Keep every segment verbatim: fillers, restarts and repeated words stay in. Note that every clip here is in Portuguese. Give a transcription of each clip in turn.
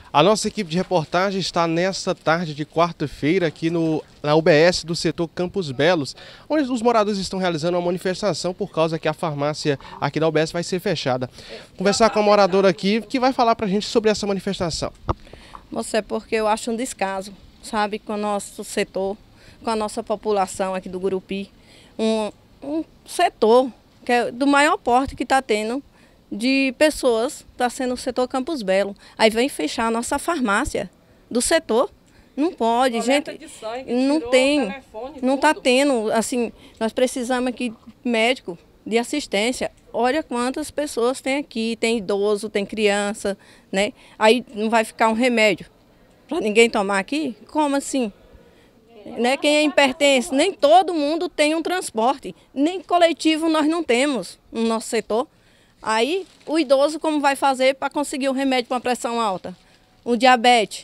A nossa equipe de reportagem está nesta tarde de quarta-feira aqui no, na U B S do setor Campos Belos, onde os moradores estão realizando uma manifestação por causa que a farmácia aqui da U B S vai ser fechada. Conversar com a moradora aqui que vai falar para a gente sobre essa manifestação. Moça, é porque eu acho um descaso, sabe, com o nosso setor, com a nossa população aqui do Gurupi. Um, um setor que é do maior porte que está tendo de pessoas, está sendo o setor Campos Belos. Aí vem fechar a nossa farmácia do setor. Não pode, Coleta gente. De sangue, não tem, telefone, não está tudo. tendo, assim, nós precisamos aqui de médico, de assistência. Olha quantas pessoas tem aqui, tem idoso, tem criança, né? Aí não vai ficar um remédio para ninguém tomar aqui? Como assim? Né? Quem é hipertenso, nem todo mundo tem um transporte, nem coletivo nós não temos no nosso setor. Aí, o idoso como vai fazer para conseguir um remédio para pressão alta? O diabetes.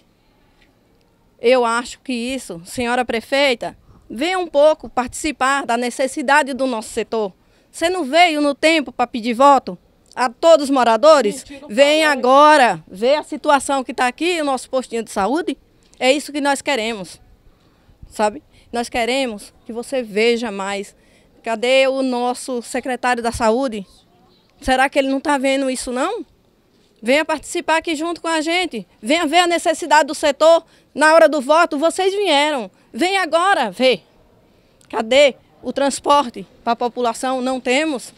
Eu acho que isso, senhora prefeita, venha um pouco participar da necessidade do nosso setor. Você não veio no tempo para pedir voto a todos os moradores? Venha agora ver a situação que está aqui, o nosso postinho de saúde. É isso que nós queremos, sabe? Nós queremos que você veja mais. Cadê o nosso secretário da saúde? Será que ele não está vendo isso, não? Venha participar aqui junto com a gente. Venha ver a necessidade do setor. Na hora do voto, vocês vieram. Venha agora ver. Cadê o transporte para a população? Não temos.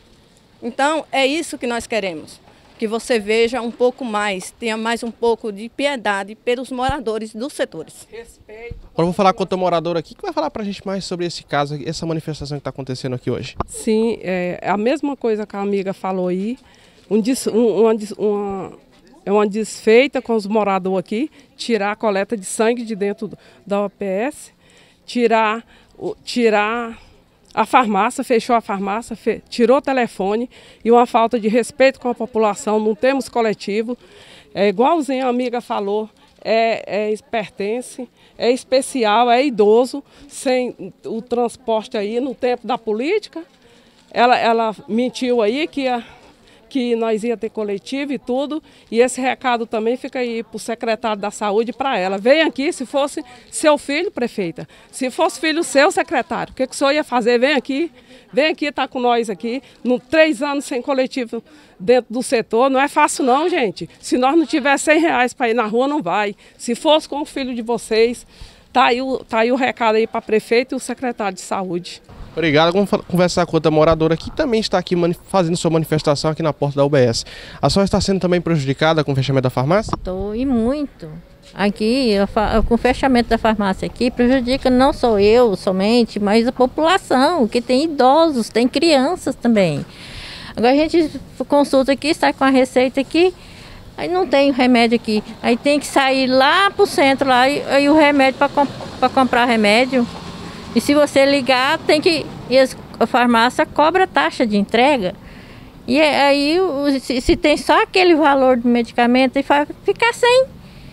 Então, é isso que nós queremos. Que você veja um pouco mais, tenha mais um pouco de piedade pelos moradores dos setores. Respeito. Agora eu vou falar com outra moradora aqui que vai falar para a gente mais sobre esse caso, essa manifestação que está acontecendo aqui hoje. Sim, é a mesma coisa que a amiga falou aí. Um, des, um, uma, uma, é uma desfeita com os moradores aqui, tirar a coleta de sangue de dentro da U B S, tirar, tirar a farmácia, fechou a farmácia, fe, tirou o telefone e uma falta de respeito com a população, não temos coletivo. É igualzinho a amiga falou, é, é pertence, é especial, é idoso, sem o transporte aí no tempo da política. Ela, ela mentiu aí que a que nós ia ter coletivo e tudo, e esse recado também fica aí para o secretário da saúde, para ela. Vem aqui, se fosse seu filho, prefeita, se fosse filho seu, secretário, o que, que o senhor ia fazer? Vem aqui, vem aqui, tá com nós aqui, no, três anos sem coletivo dentro do setor, não é fácil não, gente. Se nós não tiver cem reais para ir na rua, não vai. Se fosse com o filho de vocês, tá aí o, tá aí o recado aí para a prefeita e o secretário de saúde. Obrigado. Vamos conversar com outra moradora que também está aqui fazendo sua manifestação aqui na porta da U B S. A senhora está sendo também prejudicada com o fechamento da farmácia? Estou, e muito. Aqui, com o fechamento da farmácia aqui, prejudica não só eu somente, mas a população, que tem idosos, tem crianças também. Agora a gente consulta aqui, sai com a receita aqui, aí não tem remédio aqui. Aí tem que sair lá para o centro, lá, e, aí o remédio para comp comprar remédio. E se você ligar, tem que. E a farmácia cobra taxa de entrega. E aí, se, se tem só aquele valor do medicamento, e vai ficar sem.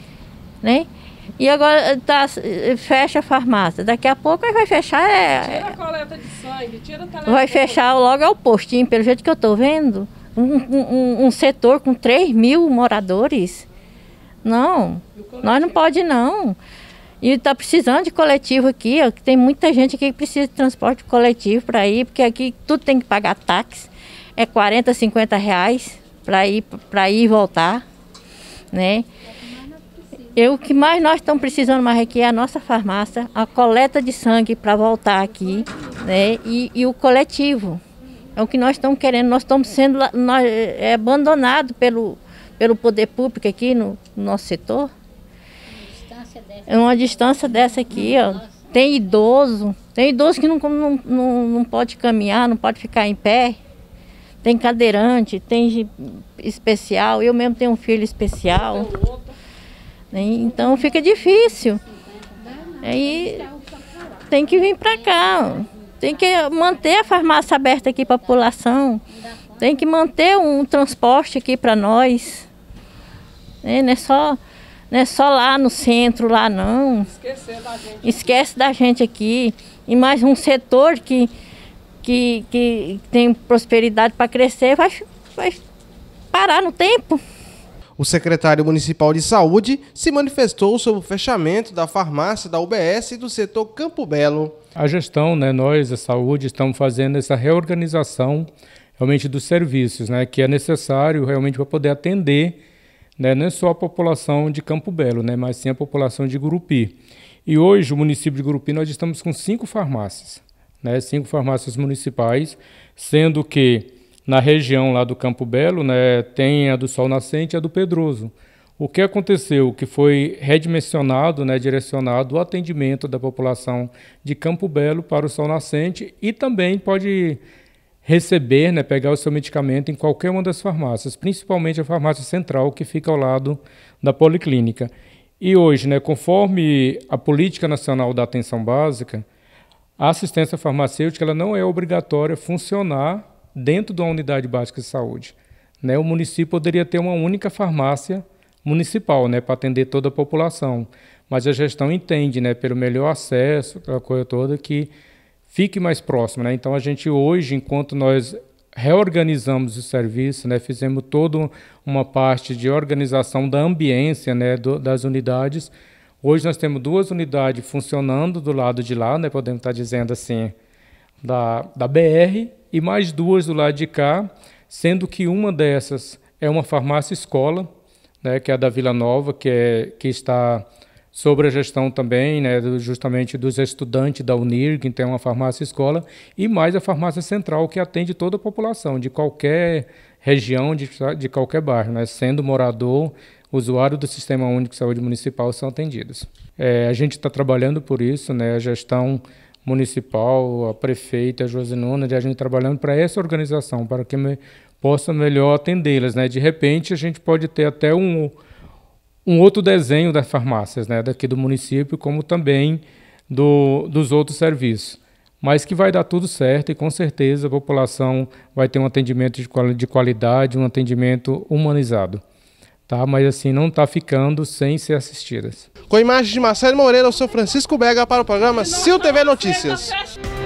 Né? E agora tá, fecha a farmácia. Daqui a pouco vai fechar. É, tira a coleta de sangue, tira o telefone. Vai fechar logo ao postinho, pelo jeito que eu estou vendo. Um, um, um setor com três mil moradores. Não, nós não pode não. E está precisando de coletivo aqui, ó, que tem muita gente aqui que precisa de transporte coletivo para ir, porque aqui tudo tem que pagar táxi, é quarenta, cinquenta reais para ir, para ir e voltar, né? E o que mais nós estamos precisando mais aqui é a nossa farmácia, a coleta de sangue para voltar aqui, né? E, e o coletivo, é o que nós estamos querendo, nós estamos sendo nós, é, abandonados pelo, pelo poder público aqui no, no nosso setor. É uma distância dessa aqui, ó. Tem idoso, tem idoso que não, não, não, não pode caminhar, não pode ficar em pé. Tem cadeirante, tem especial, eu mesmo tenho um filho especial. Então fica difícil. Aí tem que vir para cá, tem que manter a farmácia aberta aqui para a população, tem que manter um transporte aqui para nós. Não é só... Não é só lá no centro, lá não. Esquecer da gente. Esquece da gente aqui. E mais um setor que, que, que tem prosperidade para crescer vai, vai parar no tempo. O secretário municipal de saúde se manifestou sobre o fechamento da farmácia da U B S do setor Campo Belo. A gestão, né, nós, a saúde, estamos fazendo essa reorganização realmente dos serviços, né, que é necessário realmente para poder atender, né, não só a população de Campo Belo, né, mas sim a população de Gurupi. E hoje, o município de Gurupi, nós estamos com cinco farmácias, né, cinco farmácias municipais, sendo que na região lá do Campo Belo, né, tem a do Sol Nascente e a do Pedroso. O que aconteceu? Que foi redimensionado, né, direcionado o atendimento da população de Campo Belo para o Sol Nascente e também pode receber, né, pegar o seu medicamento em qualquer uma das farmácias, principalmente a farmácia central que fica ao lado da policlínica. E hoje, né, conforme a Política Nacional da Atenção Básica, a assistência farmacêutica ela não é obrigatória funcionar dentro de uma unidade básica de saúde, né? O município poderia ter uma única farmácia municipal, né, para atender toda a população, mas a gestão entende, né, pelo melhor acesso, aquela coisa toda, que fique mais próximo, né? Então a gente hoje, enquanto nós reorganizamos o serviço, né, fizemos toda uma parte de organização da ambiência, né, do, das unidades. Hoje nós temos duas unidades funcionando do lado de lá, né, podemos estar dizendo assim, da, da B R, e mais duas do lado de cá, sendo que uma dessas é uma farmácia escola, né, que é a da Vila Nova, que, é, que está sob a gestão também, né, justamente dos estudantes da Unirg, então é uma farmácia escola, e mais a farmácia central, que atende toda a população, de qualquer região, de, de qualquer bairro, né, sendo morador, usuário do Sistema Único de Saúde Municipal são atendidos. É, a gente está trabalhando por isso, né, a gestão municipal, a prefeita, a Josinona, de a gente trabalhando para essa organização, para que me, possa melhor atendê-las, né? De repente, a gente pode ter até um, um outro desenho das farmácias, né, daqui do município, como também do, dos outros serviços. Mas que vai dar tudo certo e, com certeza, a população vai ter um atendimento de, quali de qualidade, um atendimento humanizado. Tá? Mas assim, não está ficando sem ser assistidas. Com imagens de Marcelo Moreira, eu sou Francisco Bega para o programa Sil T V Notícias.